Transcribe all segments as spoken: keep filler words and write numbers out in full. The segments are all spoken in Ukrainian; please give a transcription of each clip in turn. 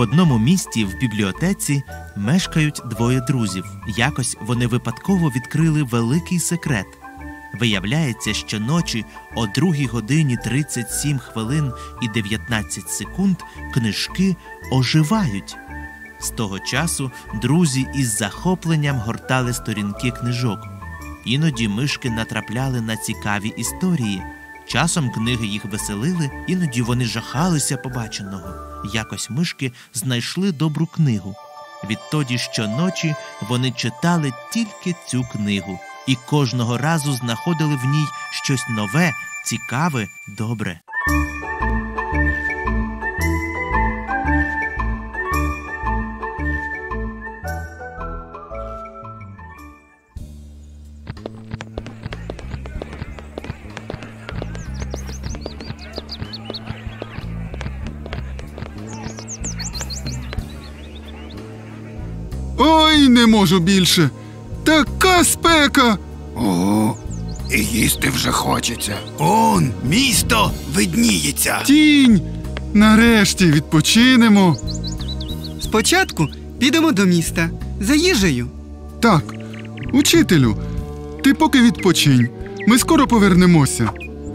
одному місті в бібліотеці мешкають двоє друзів. Якось вони випадково відкрили великий секрет. Виявляється, що ночі о другій годині тридцять сім хвилин і дев'ятнадцять секунд книжки оживають. З того часу друзі із захопленням гортали сторінки книжок. Іноді мишки натрапляли на цікаві історії. Часом книги їх веселили, іноді вони жахалися побаченого. Якось мишки знайшли добру книгу. Відтоді щоночі вони читали тільки цю книгу. І кожного разу знаходили в ній щось нове, цікаве, добре. Ой, не можу більше! Така спека! О, і їсти вже хочеться. Он, місто видніється. Тінь! Нарешті відпочинемо. Спочатку підемо до міста за їжею. Так, учителю, ти поки відпочинь. Ми скоро повернемося.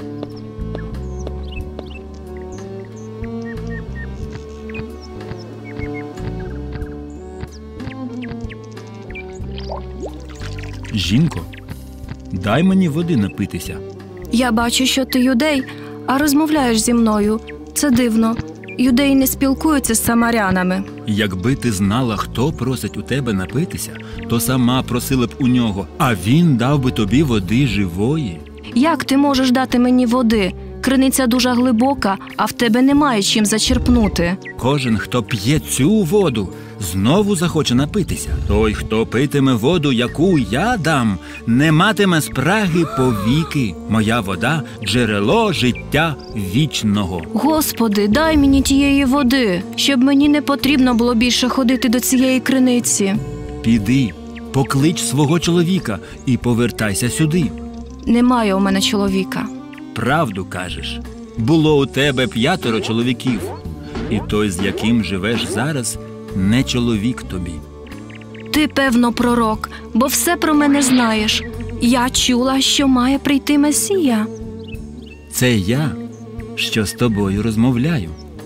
Жінко, дай мені води напитися. Я бачу, що ти юдей, а розмовляєш зі мною. Це дивно. Юдеї не спілкуються з самарянами. Якби ти знала, хто просить у тебе напитися, то сама просила б у нього, а він дав би тобі води живої. Як ти можеш дати мені води? Криниця дуже глибока, а в тебе немає чим зачерпнути. Кожен, хто п'є цю воду, знову захоче напитися. Той, хто питиме воду, яку я дам, не матиме спраги повіки. Моя вода – джерело життя вічного. Господи, дай мені тієї води, щоб мені не потрібно було більше ходити до цієї криниці. Піди, поклич свого чоловіка і повертайся сюди. Немає у мене чоловіка. Правду кажеш. Було у тебе п'ятеро чоловіків, і той, з яким живеш зараз, не чоловік тобі. Ти, певно, пророк, бо все про мене знаєш. Я чула, що має прийти Месія. Це я, що з тобою розмовляю.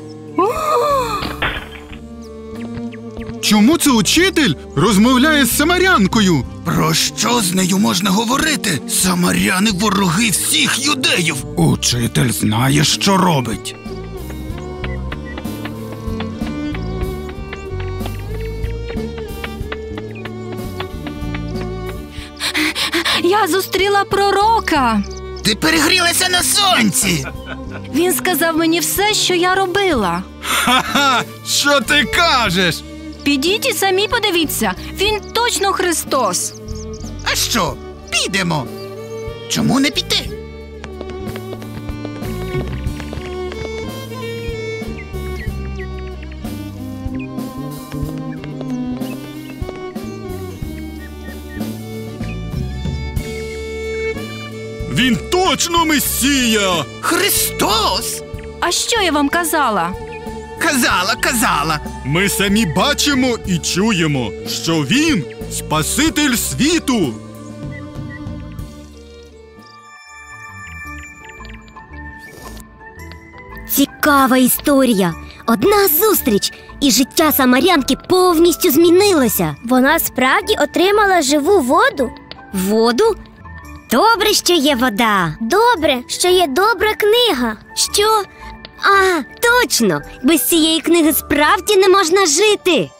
Чому це учитель розмовляє з самарянкою? Про що з нею можна говорити? Самаряни – вороги всіх юдеїв. Учитель знає, що робить. Я зустріла пророка. Ти перегрілася на сонці. Він сказав мені все, що я робила. Ха-ха! Що ти кажеш? Підіть і самі подивіться, він точно Христос. А що, підемо? Чому не піти? Він точно Месія! Христос! А що я вам казала? Казала, казала. Ми самі бачимо і чуємо, що він – Спаситель світу! Цікава історія. Одна зустріч, і життя самарянки повністю змінилося. Вона справді отримала живу воду? Воду? Добре, що є вода. Добре, що є добра книга. Що? А, точно! Без цієї книги справді не можна жити.